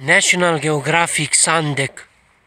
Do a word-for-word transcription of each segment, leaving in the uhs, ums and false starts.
National Geographic Sandek.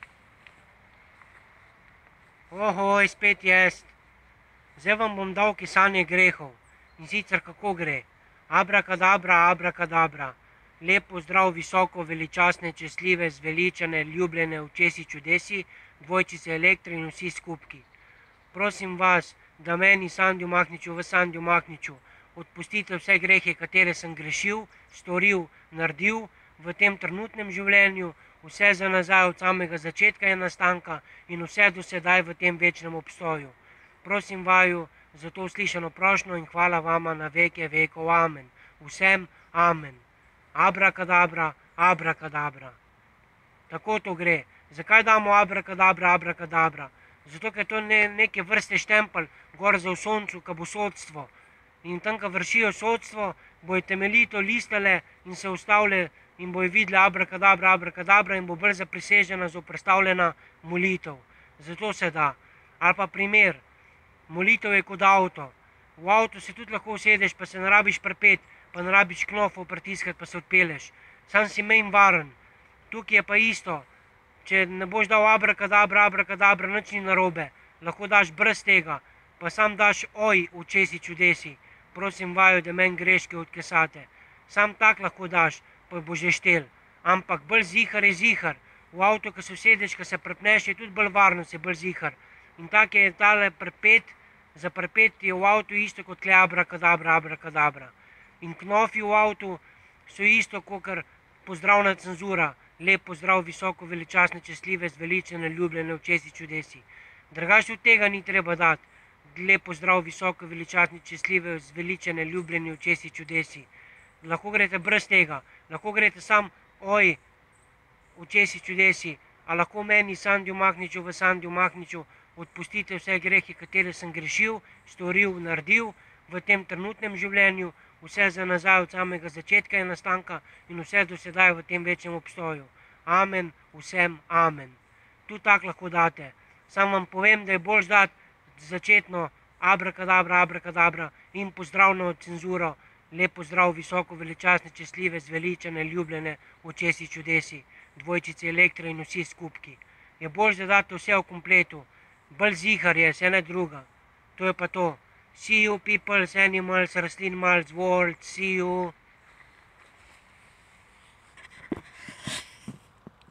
Ohoj, spet jaz. Zdaj vam bom dal kisanje grehov. In sicer kako gre. Abrakadabra, abrakadabra. Lep pozdrav visoko, veličastne, čestljive, zveličane, ljubljene, očesi čudesi, dvojčice Elektre in vsi skupki. Prosim vas, da meni Sandiju Mahniču v Sandiju Mahniču odpustite vse grehe, katere sem grešil, storil, naredil v tem trenutnem življenju, vse za nazaj od samega začetka je nastanka in vse do sedaj v tem večnem obstoju. Prosim vaju za to uslišano prošnjo in hvala vama na veke vekov. Amen. Vsem amen. Abrakadabra, abrakadabra. Tako to gre. Zakaj damo abrakadabra, abrakadabra? Zato, ker to je neke vrste štempelj gor za v soncu, ka bo sodstvo. In tam, ka vršijo sodstvo, bojo temeljito listale in se ustavile in bojo videli abrakadabra, abrakadabra in bo bolj zaprisežena, zoprstavljena molitev. Zato se da. Ali pa primer, molitev je kot avto. V avto se tudi lahko usedeš, pa se ne rabiš pripeti, pa ne rabiš knofov pritiskati, pa se odpelješ. Sam si manj varen. Tukaj je pa isto. Če ne boš dal abrakadabra, abrakadabra, nič ni narobe. Lahko daš brez tega, pa sam daš oj, očesi čudesi. Prosim vaju, da meni greške odkesate. Sam tak lahko daš, pa bo že štel. Ampak bolj zihar je zihar. V avto, ko se usedeš, ko se prepneš, je tudi bolj varno, se bolj zihar. In tak je tale prepet, za prepet je v avtu isto kot tle abrakadabra, abrakadabra. In knofi v avtu so isto kot pozdravna cenzura. Lep pozdrav visoko, veličastne, čestljive, zveličane, ljubljene, očesi čudesi. Drugače od tega ni treba dati. Lep pozdrav visoko, veličastne, čestljive, zveličane, ljubljene, očesi čudesi. Lahko greste brez tega. Lahko greste sam oj, očesi čudesi. A lahko meni Sandiju Mahniču v Sandiju Mahniču odpustite vse grehe, katere sem grešil, storil, naredil v tem trenutnem življenju, vse za nazaj od samega začetka je nastanka in vse do sedaj v tem večjem obstoju. Amen, vsem amen. Tu tak lahko date. Sam vam povem, da je bolj dati začetno abrakadabra, abrakadabra in pozdravno cenzuro. Lep pozdrav visoko, veličastne, čestljive, zveličane, ljubljene, očesi čudesi, dvojčice Elektre in vsi skupki. Je bolj, da date vse v kompletu. Bolj zihar je, se ne druga. To je pa to. See you peoples, animals, rastlin, malc, world, see you.